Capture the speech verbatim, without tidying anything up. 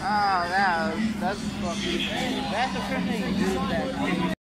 that was, that's fucking, that's the first thing you do that.